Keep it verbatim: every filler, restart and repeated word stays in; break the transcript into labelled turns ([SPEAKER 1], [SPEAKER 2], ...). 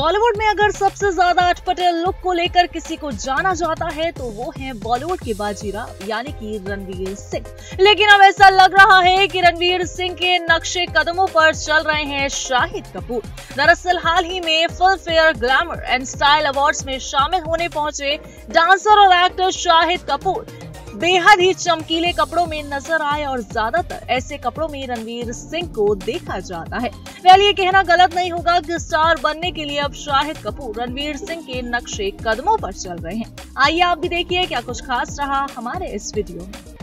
[SPEAKER 1] बॉलीवुड में अगर सबसे ज्यादा अटपटे लुक को लेकर किसी को जाना जाता है तो वो है बॉलीवुड के बाजीरा यानी कि रणवीर सिंह। लेकिन अब ऐसा लग रहा है कि रणवीर सिंह के नक्शे कदमों पर चल रहे हैं शाहिद कपूर। दरअसल हाल ही में Filmfare glamour and style awards में शामिल होने पहुंचे डांसर और एक्टर शाहिद कपूर बेहद ही चमकीले कपड़ों में नजर आए और ज्यादातर ऐसे कपड़ों में रणवीर सिंह को देखा जाता है। वेल, ये कहना गलत नहीं होगा कि स्टार बनने के लिए अब शाहिद कपूर रणवीर सिंह के नक्शे कदमों पर चल रहे हैं। आइए आप भी देखिए क्या कुछ खास रहा हमारे इस वीडियो में।